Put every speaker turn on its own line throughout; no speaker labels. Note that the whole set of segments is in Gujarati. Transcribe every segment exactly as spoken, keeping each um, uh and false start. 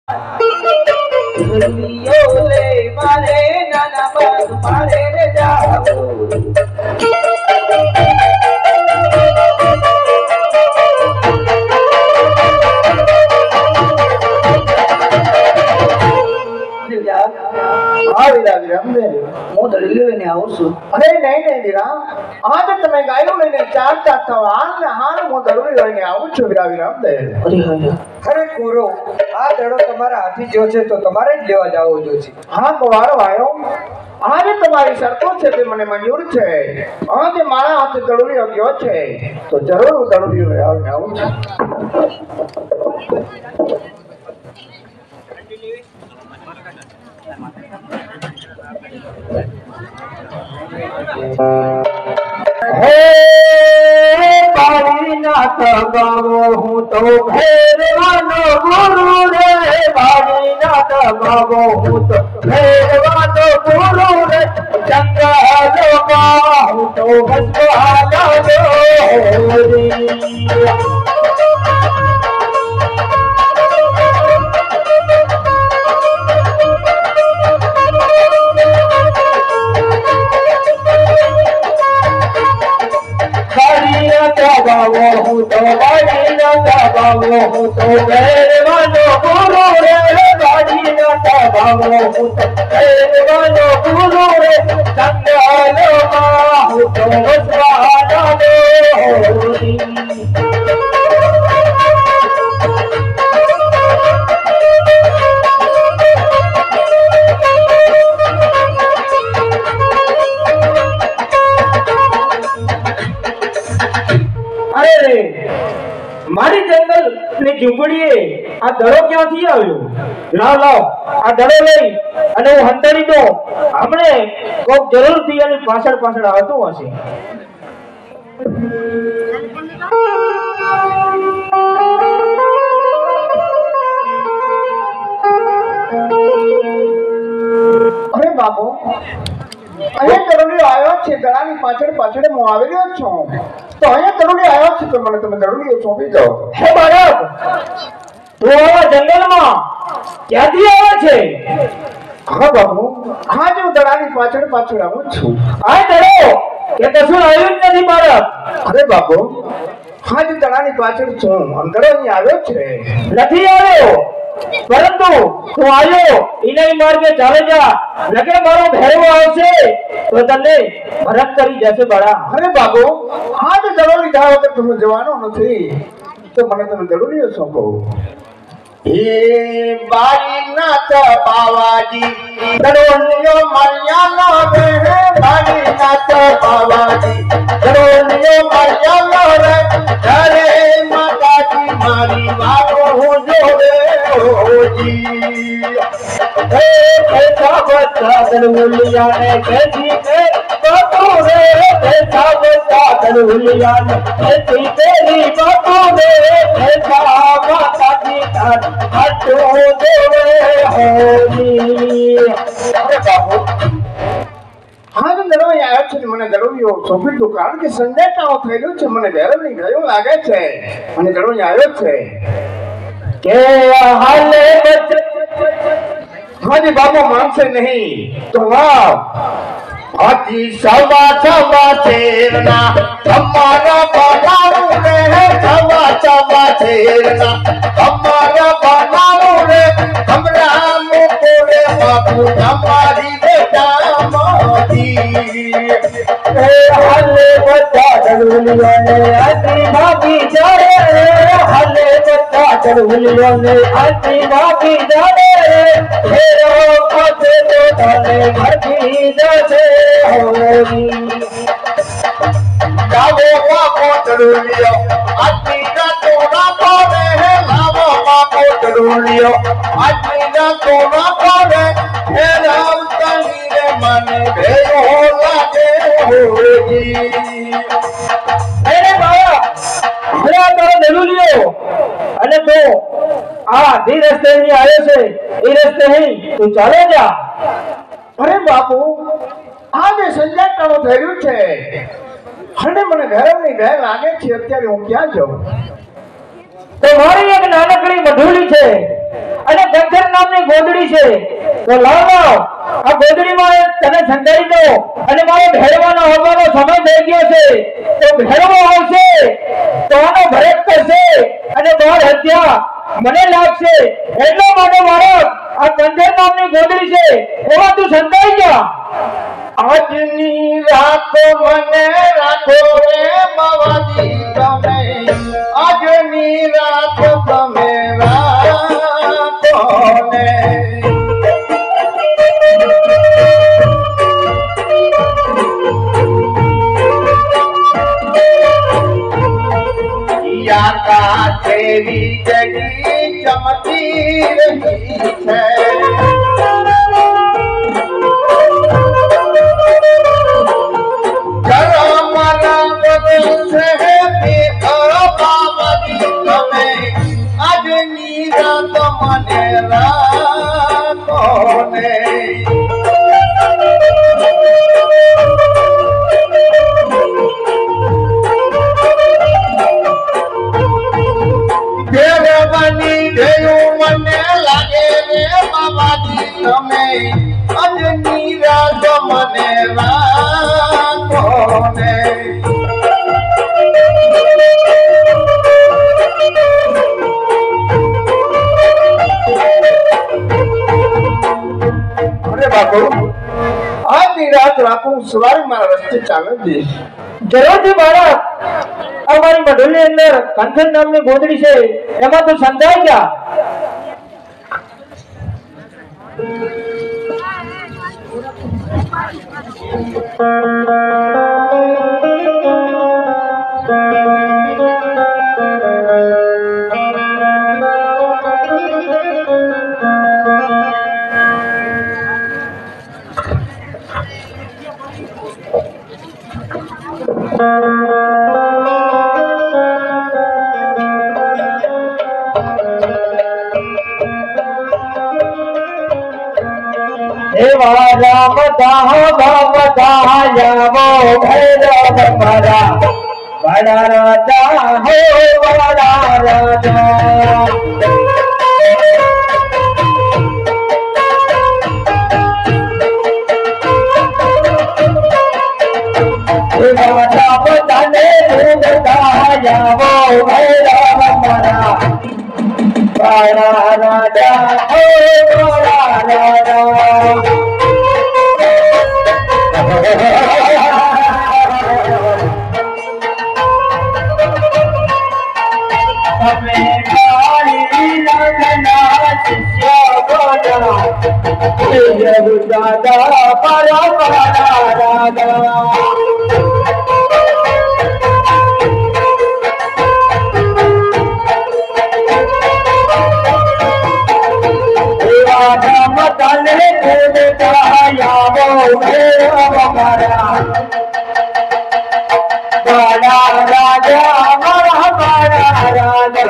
लियो ले मारे नाना बात मारे रे जाओ
हाँ वीरा वीरा हमने
मो दड़ियो लेने आओ सु
अरे नहीं नहीं वीरा आज તમે ગાયો લઈને ચાલતા છો હાલ ને હાલ હું દડોલી લઈને આવું છું વીરા વીરા हमने
અરે હા
અરે કુરો આ દડો તમારા હાથી જો છે તો તમારે જ લેવા જાવો જોશે
હા કવારો આયો આજે તમારી શરતો છે તે મને મંજૂર છે આજે મારા હાથે દડોલી ગયો છે તો જરૂર હું દડોલી લઈને આવું છું
हे बारी नाथ गावो हूँ तो भैरवानो गुरु रे बारी नाथ गावो हूँ तो भैरवानो गुरु रे चंद्र का हूँ तो भस्माला रे गावो हूँ तो बाड़ी ना गावो हूँ तो भैरवानो गुरु रे बाड़ी ना गावो हूँ तो भैरवानो गुरु रे चंद्रालो का हूँ तो भस्माला रे મારી જંગલ ની ઝૂંપડીએ આ દડો ક્યાંથી આવ્યો લાવ લાવ આ દડો લઈ અને હું હંતડી દો હમણે કોક જરૂરથી એની પાછળ પાછળ આવતો હશે
અરે બાપુ અહીંયા દડોલી આવ્યો છે દડાની પાછળ પાછળ હું આવેલો છું તો અહીંયા દડોલી આવ્યો છે તો મને તમે દડોલી સોંપી દો
હે બાળક તું આવા જંગલમાં ક્યાંથી આવે છે
હા બાપુ હા હું દડાની પાછળ પાછળ આવું છું
આ દડો કે કશું આવ્યું જ નથી બાળક
અરે બાપુ હા હું દડાની પાછળ છું અંદરો અહીં આવ્યો છે
નથી આવ્યો પરંતુ તું આવ્યો ઇનાઈ માર્ગે ચાલે જા લગે મારો ભેરવો આવશે તો તને ભરત કરી જશે બડા
અરે બાબુ આ તો દડોલી જાવ વગર તમે જવાનો નથી તો મને તમે દડોલીઓ સોંપો એ બારી નાથ બાવાજી દડોલીઓ મરિયાનો રે બારી નાથ બાવાજી દડોલીઓ મરિયાનો રે અરે માતાજી મારી વાતો હું જોડે હોજી
હે પૈસા બચ્ચા દડોલિયા ને કેજી કે બાપુ રે પૈસા બચ્ચા દડોલિયા ને કેજી તેરી બાપુ રે પૈસા માતાજી તાર હાથો દેવે હોજી
અરે બાપુ હા તો દડો આવ્યો છે મને દડોલીઓ સોંપી દો કારણ કે સંદેશાઓ થયેલું છે મને ભેરવની ગયો લાગે છે અને દડો આવ્યો છે
કે હાલે બચ્ચે
હાજી બાપુ માનશે નહીં તો વાહ હાજી સવા સવા શેરના તમારા બનાવું રે સવા સવા શેરના તમારા બનાવું રે હમણાં મૂકો રે બાપુ તમારી બેટા મોતી
એ હાલે બચ્ચા દડોલિયા ને આજી ભાગી જાય રે હાલે બચ્ચા દડોલિયા ને આજી ભાગી જાય રે ફેરો પાસે તો તને ભાગી જશે હોરી
લાવો બાપો દડોલિયો આજી ના તો ના પડે હે લાવો બાપો દડોલિયો આજી ના તો ના પડે હે રામ તની રે મને ભેરો લાગે હોજી
અરે બાવા અરે તારો દડોલિયો અને તો આ જે રસ્તે ની આવ્યો છે એ રસ્તે નહીં તું ચાલે જા
અરે બાપુ આ જે સંજાતાઓ થયું છે અને મને ઘરની ભય લાગે છે અત્યારે હું ક્યાં જાઉં
તો મારી એક નાનકડી મઢુલી છે અને કંચન નામની ગોદડી છે તો લાવ લાવ આ ગોદડીમાં તને સંતાઈ દો અને મારો ભેરવાનો આવવાનો સમય થઈ ગયો છે તો ભેરવો આવશે તો આનો ભરત કરશે અને બાર હત્યા મને લાગશે એટલો માટે મારો આ કંચન નામની ગોદડી છે એમાં તું સંતાઈ જા
આજની રાત મને રાખો રે બાવાજી તમે આજની રાત તમે રાખો ને યાકા તેરી જગી ચમકી રહી છે
જરૂરથી બાળક અમારી મઢુલની અંદર કંચન નામની ગોદડી છે એમાં તું સંતાઈ જા राम दाह भव दायावो भैरव मरा बड़ा राजा हो बड़ा राजा राम तने भूग दायावो भैरव मरा बड़ा राजा हो बड़ा राजा दादा परा परा दादा मतले खुद यावो भैरव मरा बड़ा राजा मरा बड़ा राजा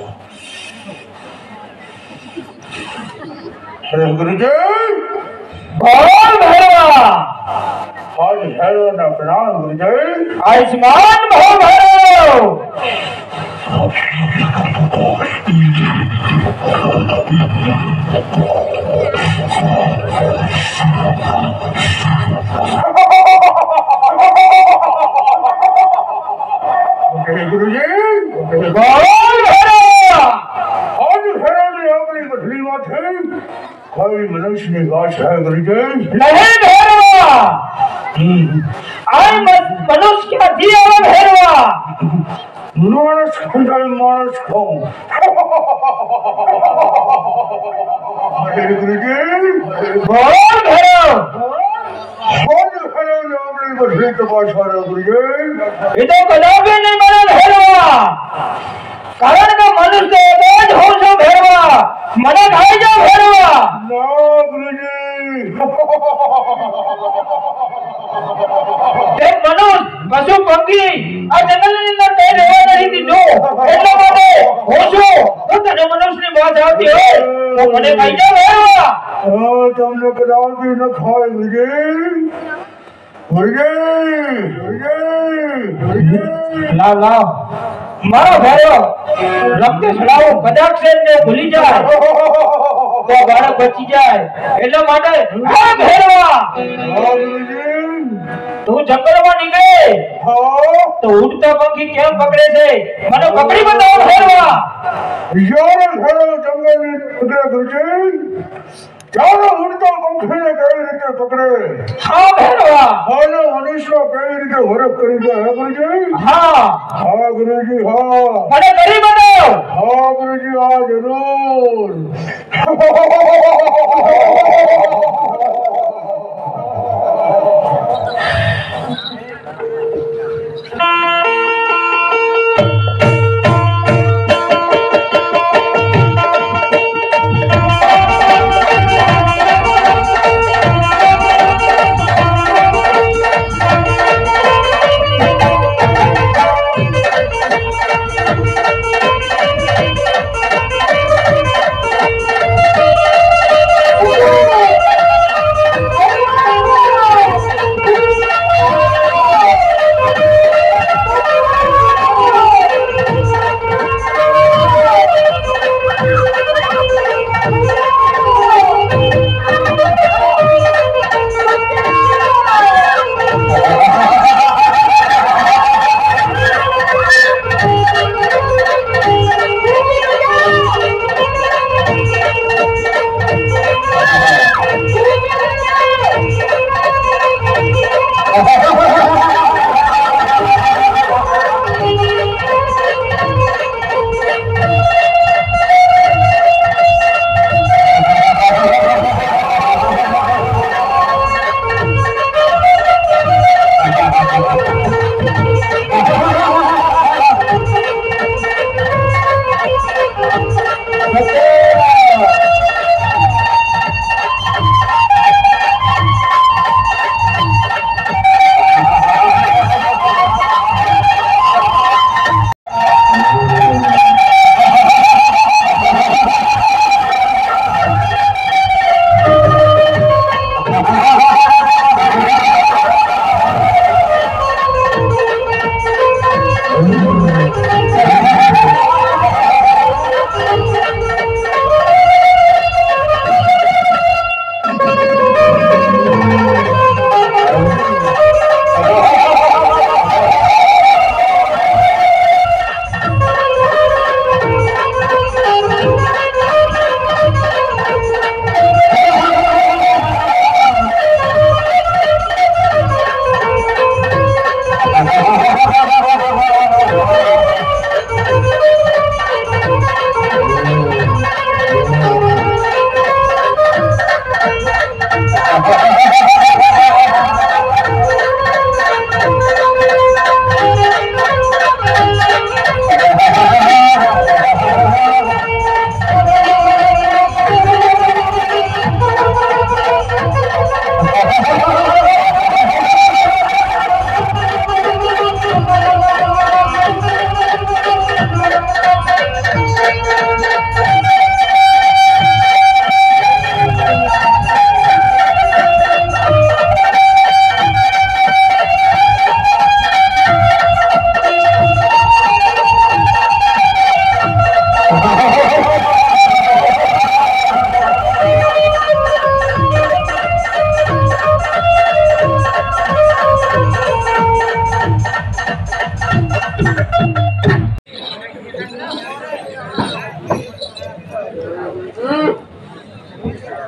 अरे गुरुजी
बोल भैरवा
आज हेलो ना प्रणाम गुरुजी
आयुष्मान भव भैरव
गुरुजी
बोल भैरवा
आज हेलो ने अपनी मछली माथे कोई मनुष्य ने गाछ है गुरुजी
नहीं भैरवा आई मनुष्य क्या दिया भैरवा
मानस खंडल मानस खाऊं अरे गुरुजी
बोल भैरव
आज हेलो ने अपनी मछली के पास आ रहा गुरुजी
ये तो कदापि नहीं बने भैरवा कारण का मनुष्य एक हो जो भैरवा મને ખાઈ જાવ ભેરવા
ना गुरुजी
તે મનુષ્ય પશુ પંખી આ જંગલની અંદર તે રહેવા નહીં દીધું એટલા માટે હું છું હું તને મનુષ્યની વાત આવતી હોય તો મને ખાઈ જાવ ભેરવા
हाँ तुमने कदाल भी न खाए गुरुजी गुरुजी गुरुजी
લાવ લાવ મારો ભેરવો રક્ત છડાવો કદાચ છે ને ભૂલી જાય તો બાળક બચી જાય એટલા માટે હા ભેરવા
हाँ गुरुजी
તું જંગલમાં નીકળે
हाँ
તો ઉડતા પંખી કેમ પકડે છે મને પકડી બતાવો ભેરવા
यार हेलो जंगल में पकड़े गुरुजी चारो उड़ता पंखी ने कई रीते पकड़े
હા ભેરવા
हालो मनुष्य कई रीते हरक करी गया है गुरुजी
હા
हाँ गुरुजी हाँ
મને કરી બતાવો
हाँ गुरुजी हाँ जरूर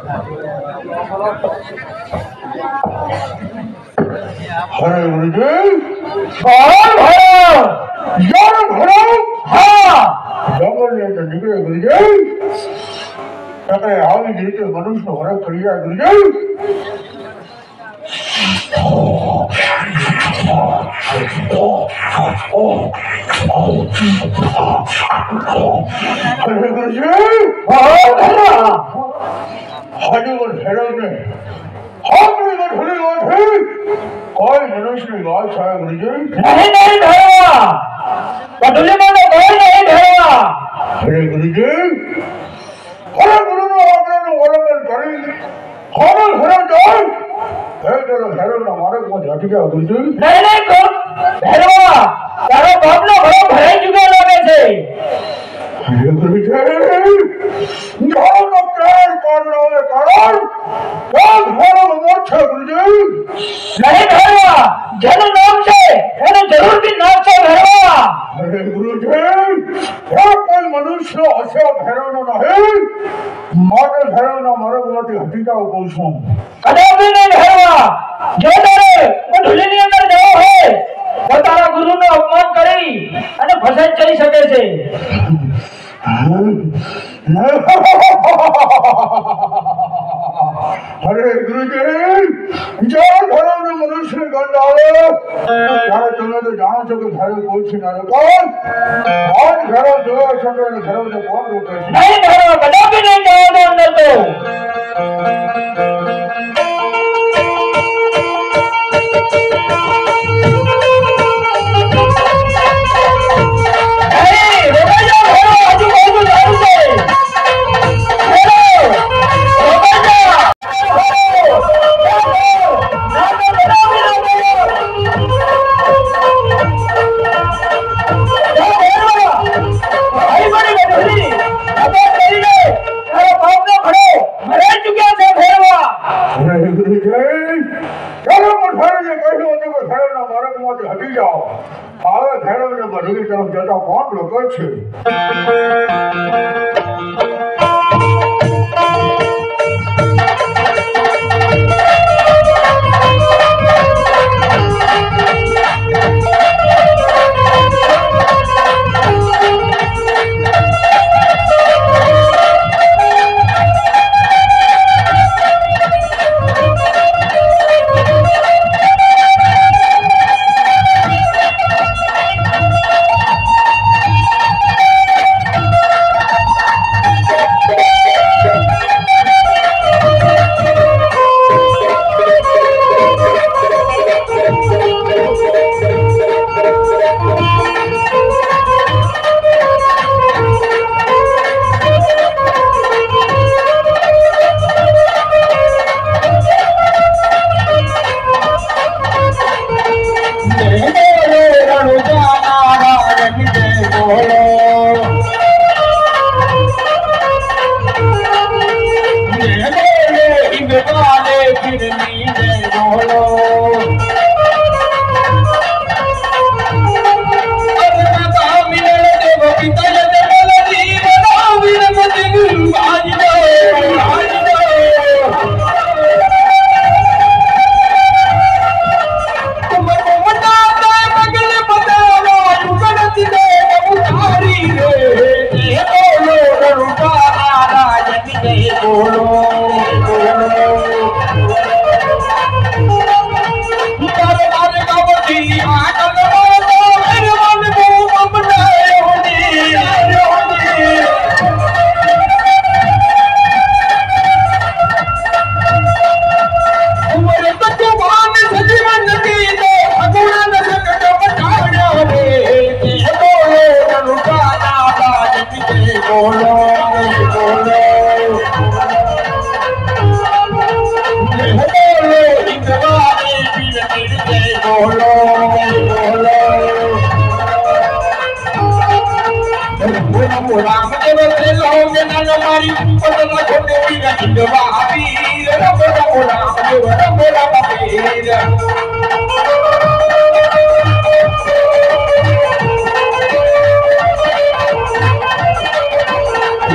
हरे गुरुजी
कौन भरो
जल भरो
हाँ
जंगल ने तो निकले गुरुजी तकरे आवी जीते मनुष्य भरा करिया गुरुजी हरे गुरुजी
कौन भरो
हरे गुरु हेरो ने हमने को ढले गए थे कोई मनुष्य की बात है गुरुजी
नहीं नहीं भरो पटुली में तो कोई नहीं भरो
हरे गुरुजी हरे गुरु ने आपने ने वरदान करी हरे हरे जाए हे तेरे हेरो ने हमारे को झट गया गुरुजी
नहीं नहीं कौन भरो तारो बाप नो भरो भराई चुके लोगे थे
हरे गुरुजी कौन प्यार कर रहे कारण कौन हेरो मोछ गुरुजी
नहीं भरो जन नाम से है जरूर भी नाम से भरो
हरे गुरुजी क्या कोई मनुष्य ऐसे हेरो न नहीं मारे हेरो न मारे बोलती हटी का पूछूं
कदापि नहीं भरो जो तारे वो ढुली ની અંદર જવો હોય તો તારા ગુરુનો અપમાન કરી અને ફસાઈ જઈ શકે છે
हरे गुरुजी जो धर्म ने मनुष्य गंध आवे ત્યારે તમે તો જાણો છો કે ઘરે કોઈ છે ના કોણ આજ ઘરે જોવા છો કે ઘરે તો કોણ રોકે છે
नहीं भरो कदापि नहीं जाओ तो अंदर तो नहीं रोका जाओ भरो आजू बाजू जाओ से भरो रोका जाओ भरो ना तो कदापि नहीं भरो भाई बड़ी बड़ी अब तेरी ने अरे बाप ने भरो भरे चुके थे भरवा
हरे गुरुजी चलो मुठारे ने कही होते को घरे ना मारे को हटी जाओ आवे घरे ने बड़ी तरफ जाता कौन रोके છે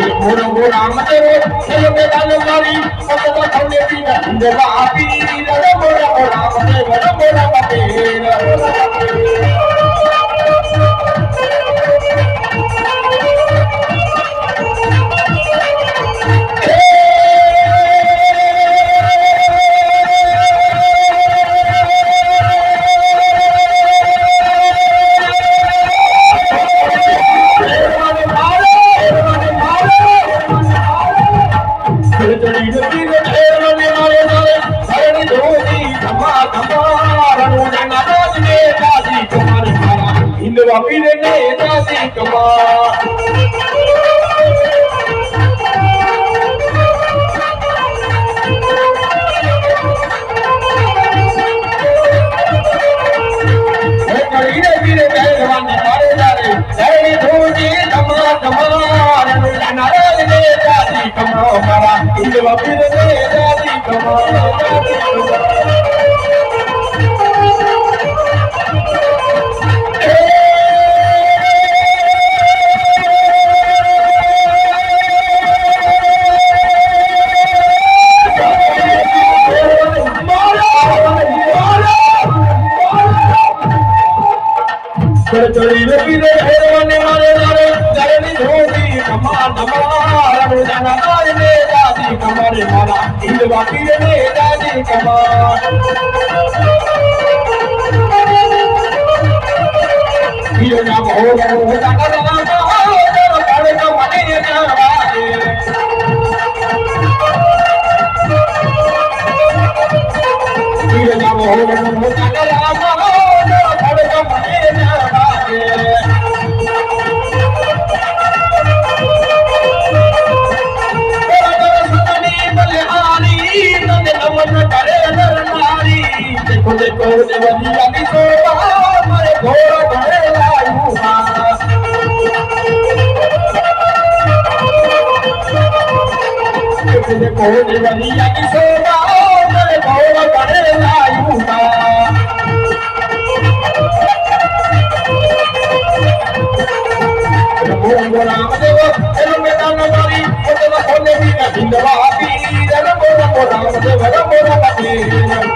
મોર મોર રામદેવ ખેલ મેદાન મારી પતવા થને પીના હિંદવા આપી રે મોર મોર રામદેવ મોર મોર Ramdev Pide ne jati kama Hey pide pide pehलवान मारे जारे धरणी धूजी कमा कमा रनु नाराज ने jati kama mara indwa pide ne jati kama चढ़ी रही रे हेरवाने मारे मारे धरणी धोती कमा कमा रनु नाराज ने jati कमारे मारा इंदवा पीरे ने jati कमा ये ना हो हो जाना जाना हो तो काले का मने ना आए ये ना हो हो जाना जाना हो तो काले का मने ना देखो देखो देवरिया की शोभा मारे घोड़ा घोड़े लायू देखो देखो देवरिया की शोभा मारे घोड़ा घोड़े लायू रामदेव खेल मैदान मारी पतवा थने पीना हिंदवा आपी रे मोर मोर रामदेव रे मोर रामदेव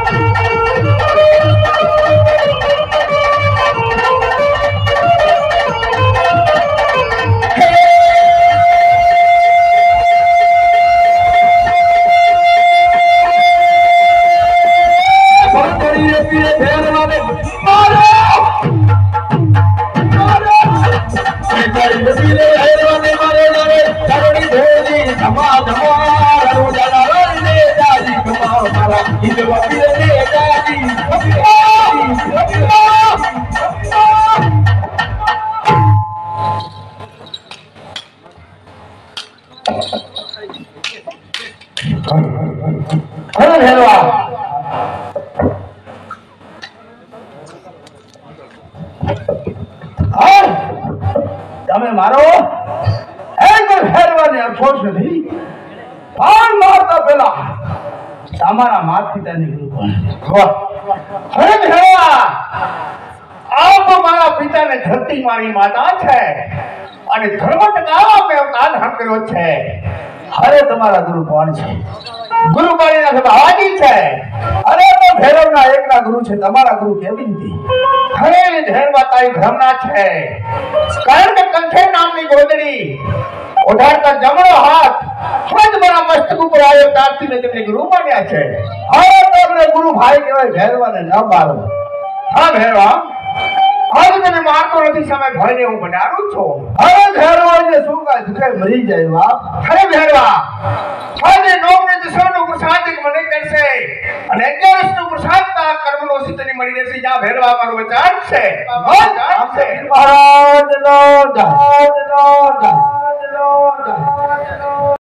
તમે મારો એક ફેરવાને અફસોસ નથી પાન મારતા પેલા તમારા માત પિતા નીકળ્યું હવે ભેળવા આપ મારા પિતાને ધરતી મારી માતા છે અને ધર્મ ટકાવવા મેં અવતાર ધારણ કર્યો છે અરે તમારા ગુરુ કોણ છે ગુરુ પાણીના સભાજી છે અરે તો ભૈરવના એકના ગુરુ છે તમારા ગુરુ કેવી નથી અરે ધૈર્યમાં તારી ભ્રમના છે કારણ કે કંઠે નામની ગોદડી ઓઢાડતા જમણો હાથ હવે તમારા મસ્તક ઉપર આવ્યો ત્યારથી મેં તેમને ગુરુ માન્યા છે હવે તમને ગુરુ ભાઈ કહેવાય ભૈરવાને ન મારો હા ભૈરવા હવે તને મારતો નથી સમય ભયને હું બનાવું છું હવે ભૈરવા જે શું કાય દુખે મરી જાય બાપ અરે ભૈરવા આજે નોમને દસનો પ્રસાદ મને કરશે અને અગિયારસનો પ્રસાદ તા કર્મનો સિદ્ધની મળી રહેશે જા ભૈરવા મારો વચાર છે વચાર છે મહારાજ નો જય નો જય નો જય